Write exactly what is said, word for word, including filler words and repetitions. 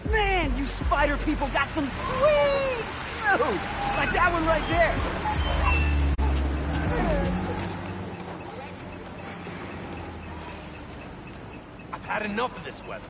Man, you spider people got some sweet suits! Like that one right there! I've had enough of this weather.